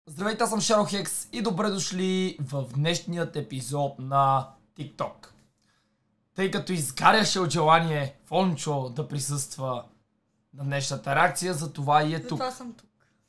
Здравейте, аз съм Шарохекс и добре дошли в днешният епизод на TikTok. Тъй като изгаряше от желание Фончо да присъства на днешната реакция, затова и е тук. Затова съм тук.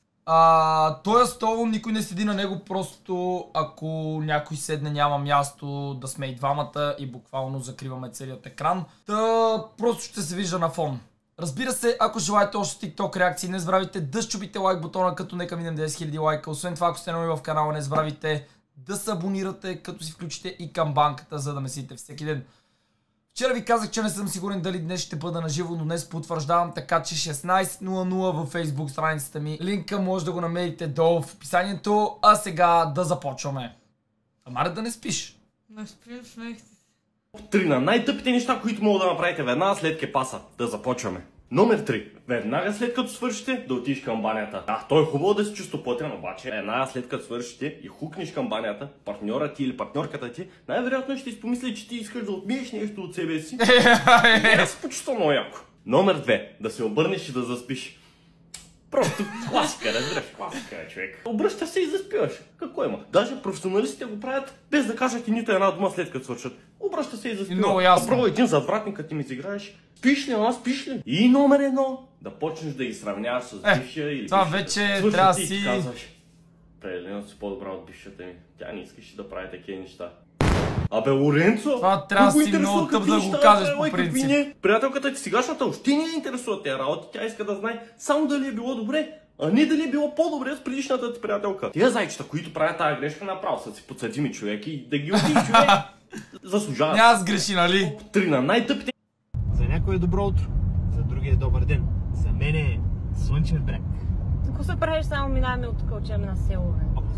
Той стол, никой не седи на него, просто ако някой седне няма място да сме и двамата и буквално закриваме целият екран. Просто ще се вижда на фон. Разбира се, ако желаете още TikTok реакции, не забравяйте да щупите лайк бутона, като нека минем 10 000 лайка. Освен това, ако сте нови в канала, не забравяйте да се абонирате, като си включите и камбанката, за да ме следите всеки ден. Вчера ви казах, че не съм сигурен дали днес ще бъда наживо, но днес потвърждавам, така че 16:00 във Facebook страницата ми. Линка може да го намерите долу в описанието, а сега да започваме. Амаре да не спиш. Не спим, смех си. Три на най-тъпите неща, които мога да направите веднага след кепаса. Да започваме. Номер 3. Веднага след като свършите, да отидеш към банята. Да, то е хубаво да си чувство платен, обаче веднага след като свършите и хукнеш към банята, партньорът ти или партньорката ти, най-вероятно ще си помисли, че ти искаш да отмиеш нещо от себе си. И да се почувства много яко. Номер 2. Да се обърнеш и да заспиш. Просто класика, разбираш, класика е, човек. Обръщаш се и заспиваш. Какво има? Даже професионалистите го правят без да кажат и нито една дума след като свършат. Обръща се и заспива. Много ясно. Пробва един задвратник, ти ми изиграеш. Спиш ли, спиш ли? И номер 1. Да почнеш да ги сравняваш с бившия или това бившия. вече Свърши трябва ти и си... казваш. Определено си по-добра от бившата ми. Тя не искаш да прави такива неща. Абе, Лоренцо! Това трябва да си много тъп да го кажеш по принцип. Приятелката ти сегашната още не я интересува тези работи. Тя иска да знае само дали е било добре, а не дали е било по-добре с предишната ти приятелка. Тия зайчета, които правят тази грешка, направо са си подсъдими човек и да ги отиде човек заслужават. Няма сгреши, нали? Три на най-тъпите. За някой е добро утро, за другия е добър ден. За мен е слънчев бряг. Ако се правиш, само минаваме от тук, отиваме на село.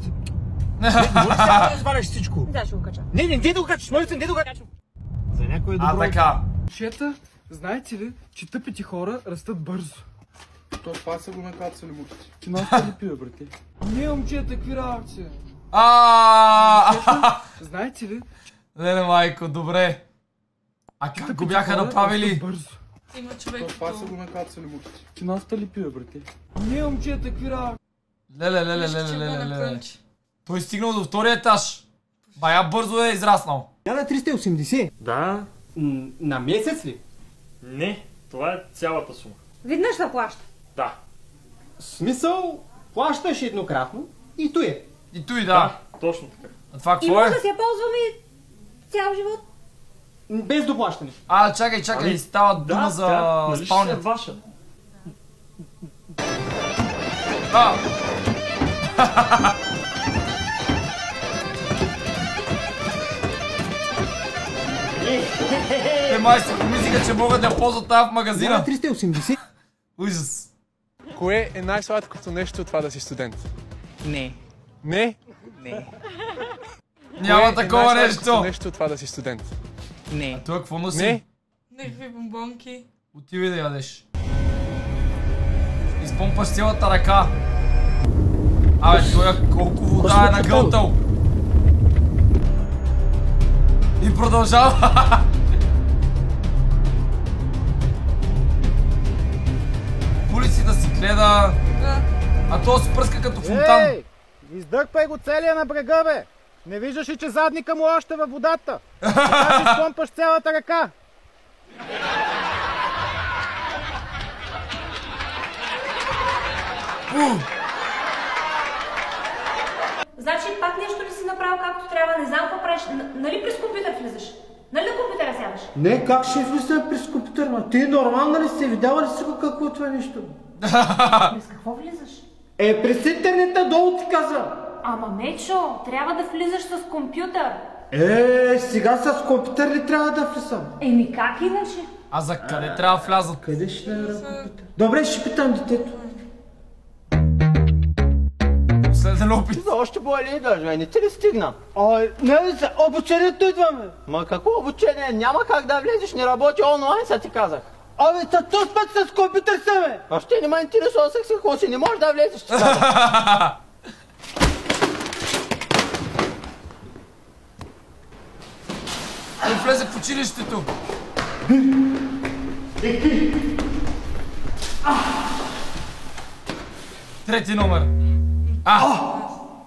Може да разваляш всичко. Да, ще го кача. Не да го качаш, моите не да го качаш. За някой е добро утро. Така. Момчета, знаете ли, че тъпите хора растат бързо? Това са го накацали мутите. Че носта ли пива, брате? Не, момчета, какви работи? Знаете ли? Леле, майко, добре. А как го бяха направили? Бързо. Има човек. Това са го накацали мутите. Че носта ли пива, брате? Не, момчета, какви работи? Леле. Той стигнал до втория етаж. Бая бързо е израснал. 1380. Да. На месец ли? Не, това е цялата сума. Веднъж да плаща. Да. Смисъл, плащаш еднократно и то е. И той да. Точно така. А това И какво може е? да си я ползваме цял живот. Без доплащане. Чакай, става дума за нали ще е спалнята. ваша? Те май се помислиха, че могат да я ползват тази в магазина. 1380. Ужас. Кое е най-сладкото нещо от това да си студент? Не. Не? Не. Няма такова Кое е най-сладкото нещо. нещо от това да си студент? Не. Той какво носи? Не? Някакви бомбонки. Отивай да ядеш. Изпомпаш цялата ръка. Той колко вода е нагълтал. И продължава. Улици да си гледа. А то се пръска като фонтан. Издърпай го целия на брега, бе! Не виждаш ли, че задника му още във водата? Така си спомпаш цялата ръка. Значи пак нещо ли си направил както трябва, не знам какво правиш. Нали през компютър влизаш? Нали на компютъра сядаш? Не, как ще влизам през компютър, ма? Ти нормална ли си? Видяла ли си го какво е това нещо? През какво влизаш? През интернета долу ти каза. Ама Мечо, трябва да влизаш с компютър. Сега с компютър ли трябва да влизам? Еми как иначе? А за къде трябва да влязат? Къде ще намеря компютър? Добре, ще питам детето. Последен опит. Още боли даже, не ти ли стигна? Не, за обучението идваме. Ма какво обучение? Няма как да влезеш, не работи онлайн, са ти казах. Този път с компютър се, бе! А ще не ме интересува с какво си, не можеш да влезеш, ти казах. Той влезе в училището. Трети номер.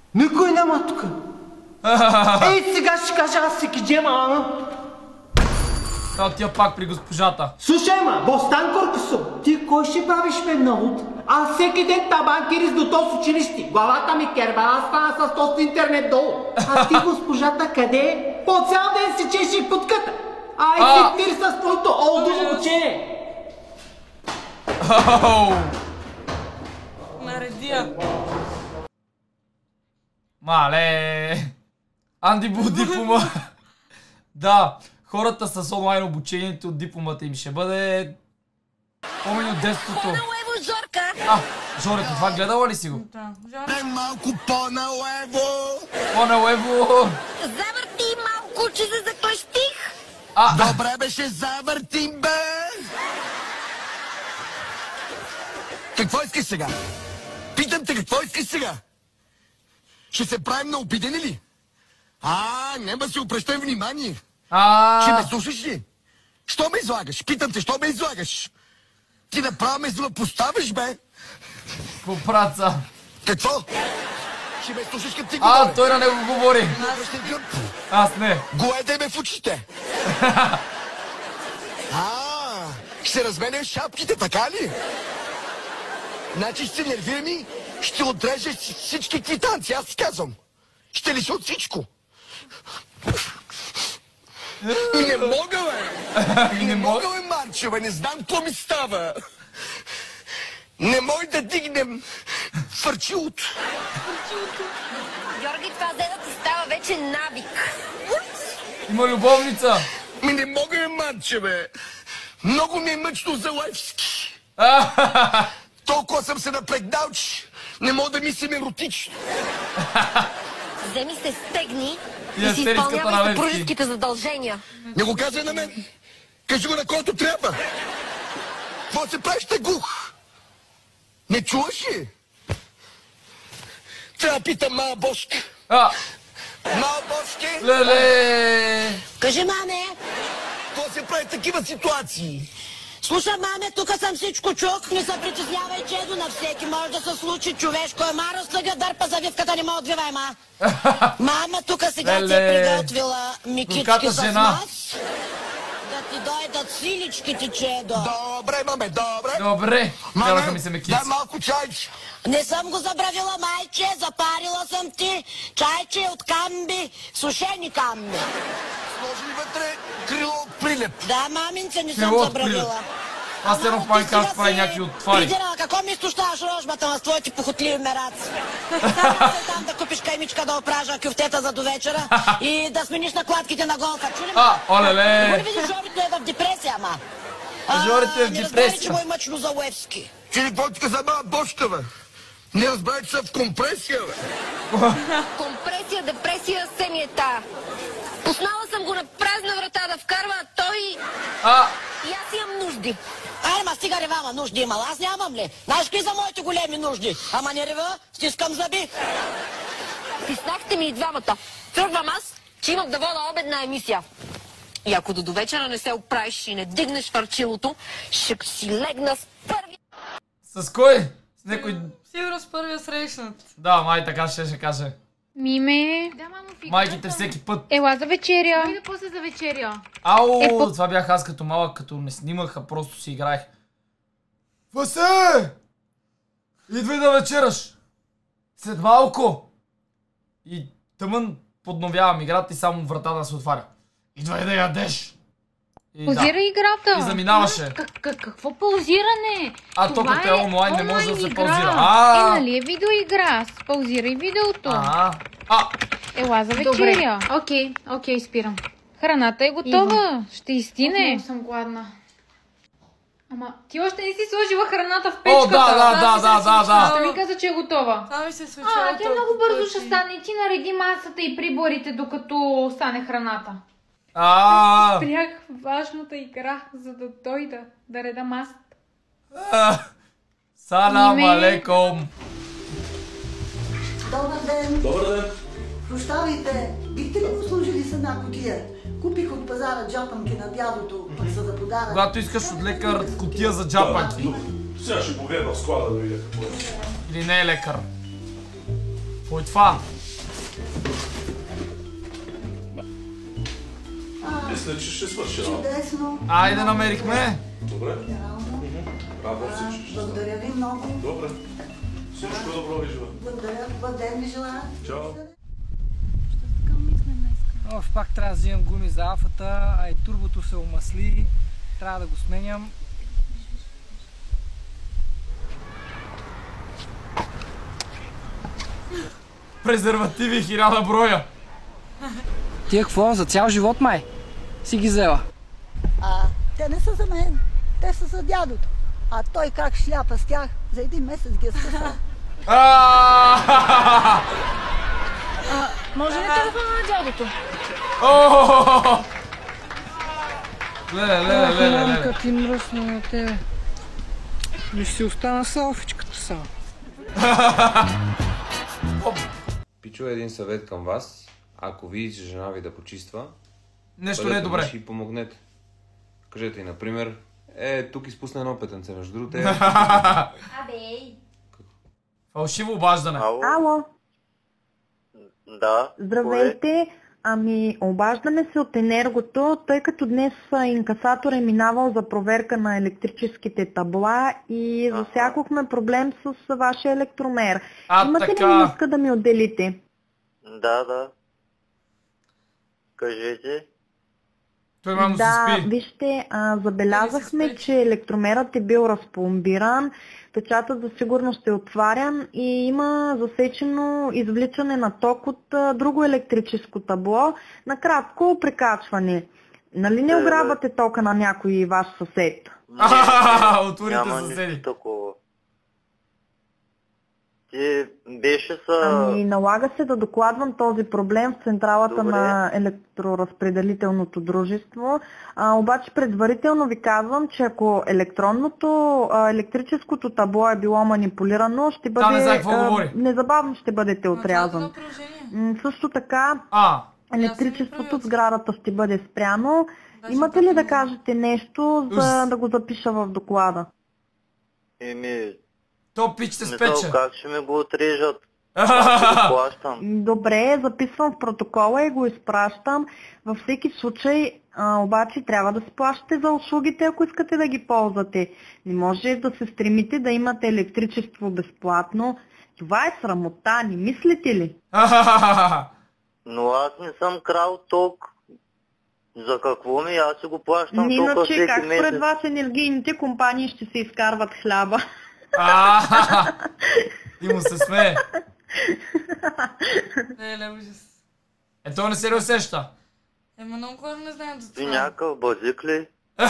Никой няма тук. Ей, сега ще кажа аз всеки джема, ама. Това отива пак при госпожата. Слушай, ма, Бостан Корпусо, ти кой ще правиш мен на луд? Аз всеки ден табан кирис до то с училище. Главата ми кербала стана с то с интернет долу. А ти, госпожата, къде е? По цял ден си чеши путката. Ай, си тир с твоето олдово учение. Наредия. Мале! Анди бул диплома. Да, хората с онлайн обучението, дипломата им ще бъде помни от детството. Жорето, това гледала ли си го? Да. Малко по-налево! По-налево! Завърти малко, че се заклещих! Добре беше, завъртим, бе! Какво искаш сега? Питам те, какво искаш сега? Ще се правим на обидени ли? Няма си обръщай внимание. Ще ме слушаш ли? Що ме излагаш? Питам те, що ме излагаш? Ти направо ме злопоставяш, бе! Копраца! Какво? Ще ме слушаш като ти говоря? Той на него говори! Аз не! Гледай ме в очите! Ще разменяш шапките, така ли? Значи ще се нервираме, ще отрежеш всички квитанции, аз ти казвам. Ще лиша от всичко. Не мога, бе! Не мога, бе, Марчо, бе, не знам какво ми става. Не мога да дигнем фърчилото. Георги, това дедо ти става вече навик. Има любовница. Не мога, бе, Марчо, бе. Много ми е мъчно за Левски. Толкова съм се напрегнал, че не мога да мислим еротично. Вземи се, стегни и си изпълнявай съпружеските задължения. Не го казвай на мен. Кажи го на който трябва. Какво се правиш, те глух? Не чуваш ли? Трябва да питам мала Бошка. Мала Бошки! Леле! Кажи, маме! Какво се прави в такива ситуации? Слушай, маме, тук съм всичко чух. Не се притеснявай, чедо на всеки. Може да се случи човешко. Мара слага дърпа завивката, не ме отвивай, ма. Мама, тук сега ти е приготвила микички с мас. Да ти дойдат силичките, чедо. Добре, маме, добре. Добре. Караха ми се мекици. Дай малко чайче. Не съм го забравила, майче. Запарила съм ти чайче от камби, сушени камби. Сложи ли вътре крило от прилеп? Да, маминце, не съм забравила. Аз едно в Майнкрафт прави някакви отвари. Пидера, какво ми изтощаваш рожбата с твоите похотливи мераци? Само се там да купиш каймичка да опража кюфтета за до вечера и да смениш накладките на голка. Чули ме? Олеле! Не видиш, Жорито е в депресия, ама. Жорито е в депресия. Не разбери, че му е мъчно за Левски. Че ли какво ти каза мала Бошка, бе? Не разбрах, че са в компресия, бе. Компресия, депресия, се ми е тая. Пуснала съм го на празна врата да вкарва, а той... И аз имам нужди. Ама стига рева, ама нужди имала. Аз нямам ли? Знаеш ли за моите големи нужди? Ама не рева, стискам зъби. Стиснахте ми и двамата. Тръгвам аз, че имам да вода обедна емисия. И ако до вечера не се оправиш и не дигнеш фарчилото, ще си легна с първи... С кой? С някой... Сигурно с първия срещнат. Да, май така ще каже. Миме. Майките всеки път. Ела за вечеря. Иде после за вечеря. Ау, това бях аз като малък, като не снимах, а просто си играех. Васе! Идвай да вечераш! След малко! И тъмън подновявам играта и само врата да се отваря. Идвай да ядеш! Паузира играта. И заминаваше. Какво паузиране? То като е онлайн не може да се паузира. Нали е видеоигра. Паузирай видеото. Ела за вечеря. Окей, спирам. Храната е готова. Ще изстине. Много съм гладна. Ама ти още не си сложила храната в печката. Да. Ще ми каза, че е готова. Това ми се случва. Тя много бързо ще стане. Ти нареди масата и приборите, докато стане храната. Спрях важната игра, за да дойда да реда масата. Салам алейкум. Добър ден. Добър ден. Прощавайте, бихте ли го служили с една кутия? Купих от пазара джапанки на дядото, пък са за подарък. Когато искаш от лекар кутия за джапанки. Сега ще погледна в склада да видя какво е. Или не е лекар. Какво е това? Мисля, че ще свърши работа. Чудесно. Айде, намерихме. Добре. Браво, всички. Благодаря ви много. Добре. Всичко добро ви желая. Благодаря. Добър ден ви желая. Чао. Пак трябва да вземам гуми за алфата, а и турбото се омасли. Трябва да го сменям. Презервативи 1000 броя. Тия какво? За цял живот май? Си ги взела? Те не са за мен. Те са за дядото. А той как шляпа с тях, за един месец ги е скъсал. Може ли телефона на дядото? Леле. Като ти мръсна на тебе. Ми ще си остана селфичката само. Пичо, един съвет към вас. Ако видите жена ви да почиства, нещо не е добре. Ще й помогнете. Кажете й, например, тук изпусна едно петънце, между другото. Абей. Фалшиво обаждане. Ало. Да. Здравейте. Обаждаме се от енергото, тъй като днес инкасатор е минавал за проверка на електрическите табла и засякохме проблем с вашия електромер. Имате ли минутка да ми отделите? Да. Кажете. Той мамо се спи. Вижте, забелязахме, че електромерът е бил разпломбиран, печатът за сигурност е отварян и има засечено извличане на ток от друго електрическо табло, накратко прекачване. Нали не ограбвате тока на някой ваш съсед? Отворите съседи. Налага се да докладвам този проблем в централата на електроразпределителното дружество. Обаче предварително ви казвам, че ако електрическото табло е било манипулирано, ще бъде незабавно ще бъдете отрязан. Също така електричеството в сградата ще бъде спряно. Имате ли да кажете нещо, за да го запиша в доклада? То пич се спече. Как ще ми го отрежат? Аз го плащам. Добре, записвам в протокола и го изпращам. Във всеки случай, обаче трябва да си плащате за услугите, ако искате да ги ползвате. Не може да се стремите да имате електричество безплатно. Това е срамота, не мислите ли? Но аз не съм крал ток. За какво ми? Аз си го плащам тока всеки месец. Как според вас енергийните компании ще се изкарват хляба? И му се смее. Леле, ужас. То не се ли усеща? Много хора не знаят за това. Ти някакъв базик ли?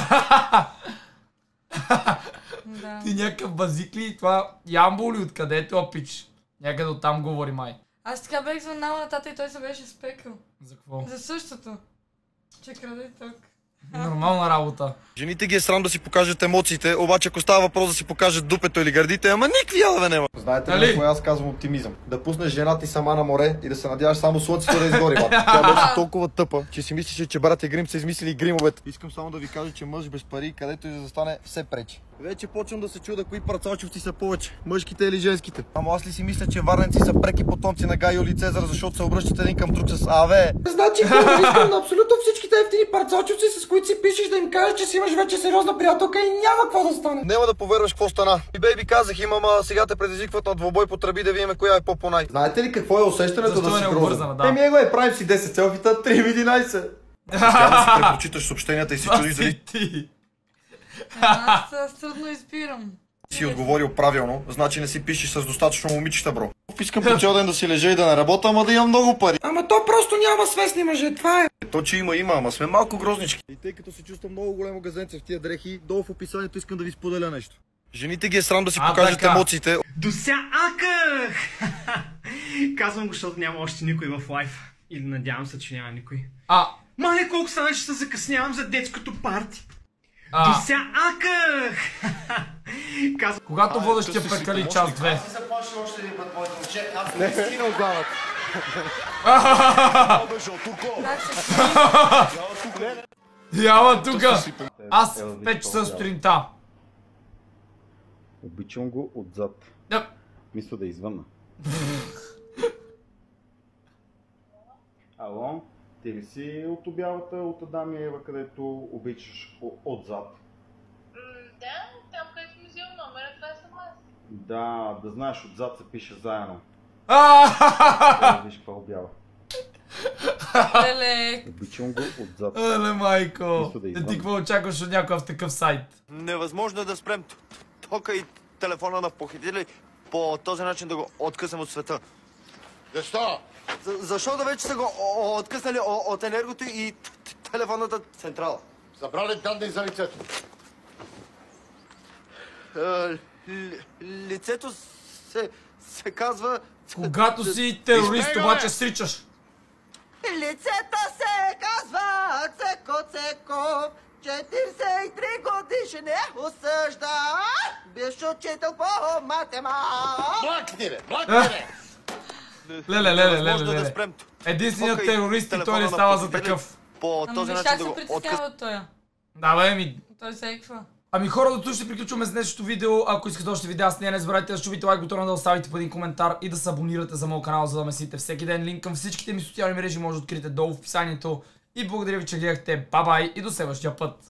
Ти някакъв базик ли? Това Ямбол ли откъде е това пич? Някъде оттам говори май. Аз така бех звъннала на тата и той се беше спекал. За какво? За същото. Че краде ток. Нормална работа. Жените ги е срам да си покажат емоциите, обаче ако става въпрос да си покажат дупето или гърдите, ама никакви ядове няма. Знаете ли кое аз казвам оптимизъм? Да пуснеш жена ти сама на море и да се надяваш само слънцето да изгори, бат. Тя беше толкова тъпа, че си мислеше, че брат и Грим са измислили гримовете. Искам само да ви кажа, че мъж без пари, където и да застане, все пречи. Вече почвам да се чуда кои парцалчовци са повече, мъжките или женските. Ама аз ли си мисля, че варненци са преки потомци на Гай Юлий Цезар, защото се обръщат един към друг с АВ? Значи, искам на абсолютно всичките ефтини парцалчовци, с които си пишеш, да им кажеш, че си имаш вече сериозна приятелка и няма какво да стане. Няма да повярваш какво стана. И бейби казах, имам, сега те предизвикват на двобой по тръби да видим коя е по-понай. Знаете ли какво е усещането да си грозен? Еми е, правим си 10 селфита, 3 в 11. Сега да си препрочиташ съобщенията и си чудиш дали Аз трудно избирам. си отговорил правилно, значи не си пишеш с достатъчно момичета, бро. Искам по цял ден да си лежа и да не работя, ама да имам много пари. Ама то просто няма свестни мъже, това е. То, че има, ама сме малко грознички. И тъй като се чувствам много големо газенце в тия дрехи, долу в описанието искам да ви споделя нещо. Жените ги е срам да си покажат емоциите. Досяках! Казвам го, защото няма още никой в лайф. Или надявам се, че няма никой. Май, колко стана, че се закъснявам за детското парти. Досяках! Когато водещия прекали час 2. Аз си заплаши още един път, моето момче. Аз не стигна от главата. Яма тука! Аз в 5 часа сутринта. Обичам го отзад. Мисля да извънна. Ало? Ти ли си от обявата от Адам и Ева, където обичаш отзад? Да, там където ми взел номера, това съм аз. Да знаеш, отзад се пише заедно. Виж каква обява. Леле. Обичам го отзад. Леле, майко. Ти какво очакваш от някой в такъв сайт? Невъзможно е да спрем тока и телефона на похитители по този начин да го откъснем от света. Защо? Защото вече са го откъснали от енергото и телефонната централа. Забрали данни за лицето. Лицето се казва... Когато си терорист, обаче сричаш. Лицето се казва Цеко Цеков, 43 годишен е осъждан, бивш учител по математика. Блакни, бе! Леле. Единственият терорист и той не става за такъв. По този начин да го откъснем. Да, бе, ми... Той се еква. Ами хора, до тук ще приключваме с днешното видео. Ако искате още видеа с нея, не забравяйте да чувите лайк бутона, да оставите по един коментар и да се абонирате за моят канал, за да ме следите всеки ден. Линк към всичките ми социални мрежи може да откриете долу в описанието. И благодаря ви, че гледахте. Бай-бай и до следващия път.